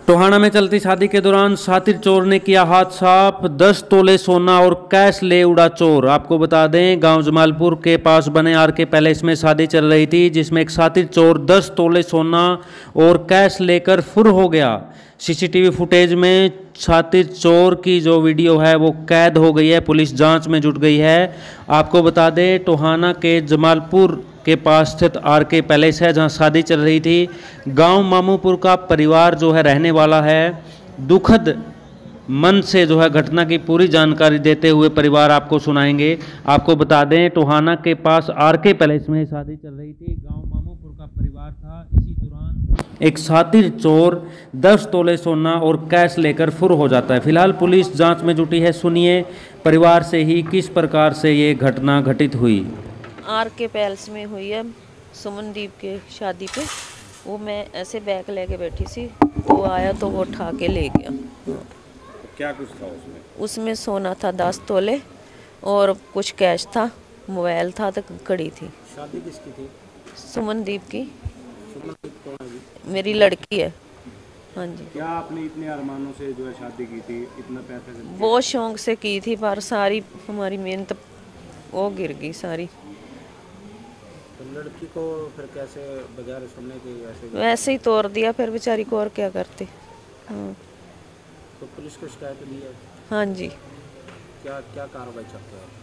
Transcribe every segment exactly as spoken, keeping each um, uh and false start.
टोहाना में चलती शादी के दौरान शातिर चोर ने किया हाथ साफ, दस तोले सोना और कैश ले उड़ा चोर। आपको बता दें, गांव जमालपुर के पास बने आर के पैलेस में शादी चल रही थी, जिसमें एक शातिर चोर दस तोले सोना और कैश लेकर फुर हो गया। सीसीटीवी फुटेज में शातिर चोर की जो वीडियो है वो कैद हो गई है। पुलिस जांच में जुट गई है। आपको बता दें, टोहाना के जमालपुर के पास स्थित आर के पैलेस है, जहां शादी चल रही थी। गांव मामूपुर का परिवार जो है रहने वाला है। दुखद मन से जो है घटना की पूरी जानकारी देते हुए परिवार आपको सुनाएंगे। आपको बता दें, टोहाना के पास आर के पैलेस में शादी चल रही थी। गांव मामूपुर का परिवार था। इसी दौरान एक शातिर चोर दस तोले सोना और कैश लेकर फुर हो जाता है। फिलहाल पुलिस जांच में जुटी है। सुनिए परिवार से ही किस प्रकार से ये घटना घटित हुई। आर के पैलेस में हुई है, सुमनदीप के शादी पे। वो मैं ऐसे बैग लेके बैठी सी, तो आया तो वो उठा के ले गया। क्या कुछ था उसमें? उसमें सोना था दस तोले और कुछ कैश था, मोबाइल था तो घड़ी थी। शादी किसकी थी? सुमनदीप की। सुमनदीप कौन है जी? मेरी लड़की है। हाँ जी। क्या आपने इतने अरमानों से जो है शादी की थी, इतना पैसे से? बहुत शौक से की थी, पर सारी हमारी मेहनत वो गिर गई सारी। तो लड़की को फिर कैसे बगैर सुनने के ऐसे वैसे ही तोड़ दिया फिर बेचारी को, और क्या करते। हाँ। तो पुलिस को शिकायत दी है? हाँ जी। क्या क्या कार्रवाई चाहते हैं?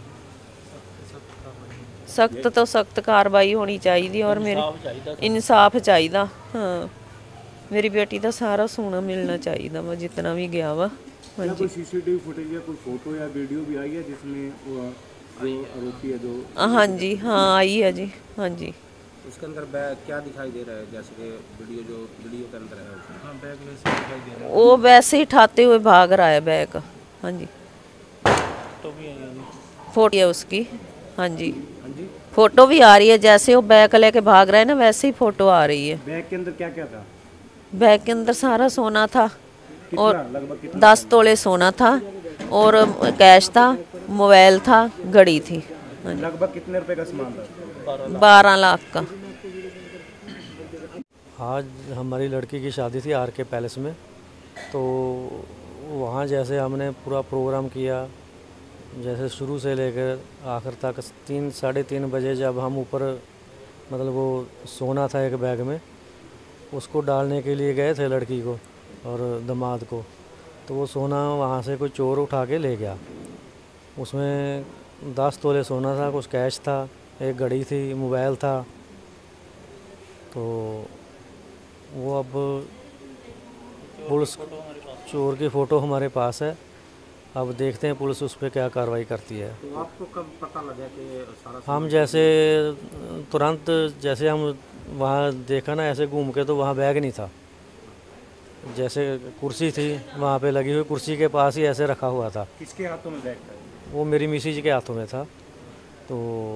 सख्त तो सख्त कार्रवाई होनी चाहिए और मेरे इंसाफ चाहिए। हाँ, मेरी बेटी का सारा सोना मिलना चाहिए वा, जितना भी गया वा। हाँ जी। कोई सीसीटीवी फुटेज या कोई फोटो या वीडियो भी आई है जिसमें वो जो आरोपी है जो? हाँ जी, हाँ आई है जी। हाँ जी। उसके अंदर बैग क्या दिखाई दे रहा है, जैसे कि वीडियो जो वीडियो के अंदर है उसमें? हाँ, बैग वैसे दिखाई दे रहा है। वो वैसे ही ठाते हुए भाग रहा है बैग। हाँ जी। फोटो भी है? फोटो है उसकी। हाँ जी। हाँ जी, फोटो भी आ रही है, जैसे वो बैग लेके भाग रहा है ना, वैसे ही फोटो आ रही है। बैग के अंदर क्या क्या था? बैग के अंदर सारा सोना था और लगभग दस तोले सोना था और कैश था, मोबाइल था, घड़ी थी। लगभग कितने रुपए का सामान था? बारह लाख का। आज हमारी लड़की की शादी थी आर के पैलेस में, तो वहाँ जैसे हमने पूरा प्रोग्राम किया, जैसे शुरू से लेकर आखिर तक तीन साढ़े तीन बजे जब हम ऊपर मतलब वो सोना था एक बैग में, उसको डालने के लिए गए थे लड़की को और दामाद को, तो वो सोना वहाँ से कोई चोर उठा के ले गया। उसमें दस तोले सोना था, कुछ कैश था, एक घड़ी थी, मोबाइल था। तो वो अब पुलिस, चोर की फ़ोटो हमारे पास है, अब देखते हैं पुलिस उस पर क्या कार्रवाई करती है। तो आपको कब पता लगा कि सारा? हम जैसे तुरंत जैसे हम वहाँ देखा ना ऐसे घूम के, तो वहाँ बैग नहीं था। जैसे कुर्सी थी वहाँ पे लगी हुई, कुर्सी के पास ही ऐसे रखा हुआ था। किसके हाथों में बैग था? वो मेरी मिसी जी के हाथों में था। तो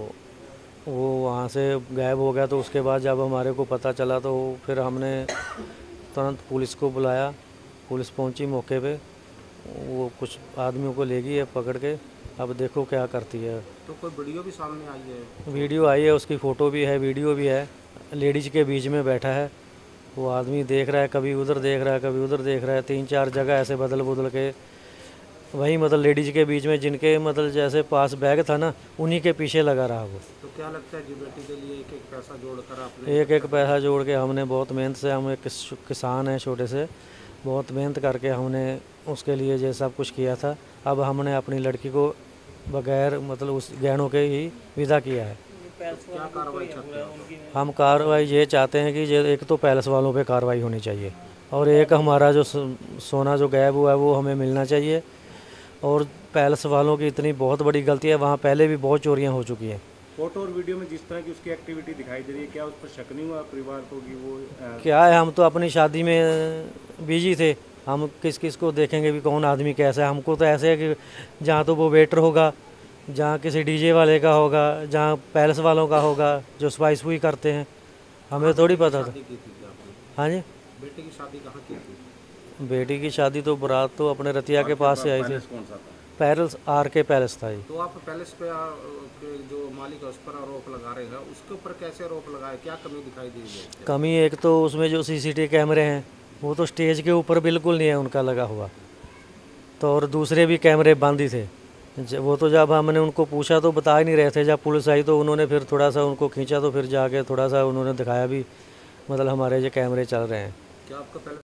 वो वहाँ से गायब हो गया। तो उसके बाद जब हमारे को पता चला तो फिर हमने तुरंत पुलिस को बुलाया। पुलिस पहुँची मौके पे, वो कुछ आदमियों को ले गई है पकड़ के, अब देखो क्या करती है। तो कोई वीडियो भी सामने आई है? वीडियो आई है, उसकी फ़ोटो भी है, वीडियो भी है। लेडीज के बीच में बैठा है, वो आदमी देख रहा है, कभी उधर देख रहा है, कभी उधर देख रहा है, तीन चार जगह ऐसे बदल बदल के वही मतलब लेडीज के बीच में, जिनके मतलब जैसे पास बैग था ना, उन्हीं के पीछे लगा रहा वो। तो क्या लगता है जी, बेटी के लिए एक एक पैसा जोड़कर आपने? एक एक पैसा जोड़ के हमने बहुत मेहनत से, हम एक किसान हैं छोटे से, बहुत मेहनत करके हमने उसके लिए ये सब कुछ किया था। अब हमने अपनी लड़की को बगैर मतलब उस गहनों के ही विदा किया है। क्या कार्रवाई चाहते हैं? हम कार्रवाई ये चाहते हैं कि ये एक तो पैलेस वालों पे कार्रवाई होनी चाहिए, और एक हमारा जो सोना जो गायब हुआ है वो हमें मिलना चाहिए। और पैलेस वालों की इतनी बहुत बड़ी गलती है, वहाँ पहले भी बहुत चोरियाँ हो चुकी हैं। फोटो और वीडियो में जिस तरह की उसकी एक्टिविटी दिखाई दे रही है, क्या उस पर शक नहीं हुआ परिवार को कि वो आ... क्या है, हम तो अपनी शादी में बिजी थे, हम किस किस को देखेंगे भी कौन आदमी कैसा है। हमको तो ऐसे है कि जहाँ तो वो वेटर होगा, जहाँ किसी डीजे वाले का होगा, जहाँ पैलेस वालों का होगा जो सफाई सुई करते हैं, हमें थोड़ी पता था। हाँ जी, बेटी की शादी कहाँ की थी? बेटी की शादी तो बारात तो अपने रतिया के पास से आई थी। कौन सा था? पैलेस, आर के पैलेस था ये। तो आप पैलेस पे आ, के जो मालिक है उस पर आरोप लगा रहे हैं, उसके ऊपर कैसे आरोप लगाए, क्या कमी दिखाई दी है? कमी एक तो उसमें जो सीसीटीवी कैमरे हैं वो तो स्टेज के ऊपर बिल्कुल नहीं है उनका लगा हुआ, तो और दूसरे भी कैमरे बंद ही थे। ज- वो तो जब हमने उनको पूछा तो बता ही नहीं रहे थे, जब पुलिस आई तो उन्होंने फिर थोड़ा सा उनको खींचा तो फिर जाके थोड़ा सा उन्होंने दिखाया भी, मतलब हमारे जो कैमरे चल रहे हैं। क्या आपका पहले